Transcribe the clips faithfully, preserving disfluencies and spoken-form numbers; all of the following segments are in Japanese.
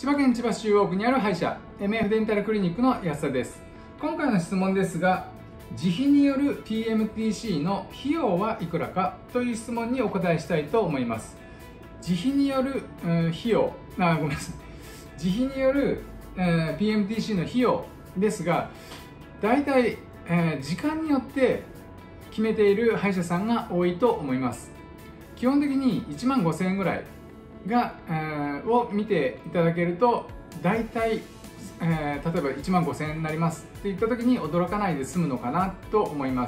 千葉県千葉市中央区にある歯医者 エムエフ デンタルクリニックの安田です。今回の質問ですが、自費による ピーエムティーシー の費用はいくらかという質問にお答えしたいと思います。自費による、うん、費用あごめんなさい自費による、えー、ピーエムティーシー の費用ですが、だいたい、えー、時間によって決めている歯医者さんが多いと思います。基本的にいちまんごせんえんぐらいが、えー、を見ていただけると、だいたい、えー、例えばいちまんごせんえんになりますって言った時に驚かないで済むのかなと思います。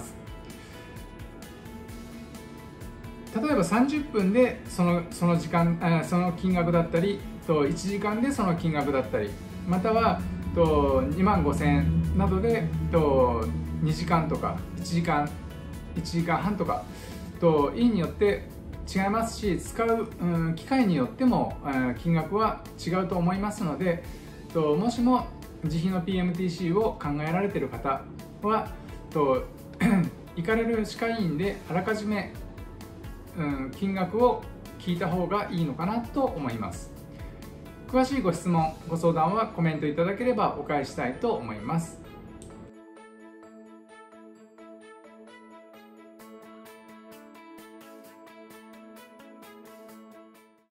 例えばさんじゅっぷんでその、その時間、えー、その金額だったりと、いちじかんでその金額だったり、またはとにまんごせんえんなどでとにじかんとかいちじかんいちじかんはんとかと医によって違いますし、使う、うん、機械によっても、えー、金額は違うと思いますので、ともしも自費の ピーエムティーシー を考えられている方はと行かれる歯科医院であらかじめ、うん、金額を聞いた方がいいのかなと思います。詳しいご質問ご相談はコメントいただければお返ししたいと思います。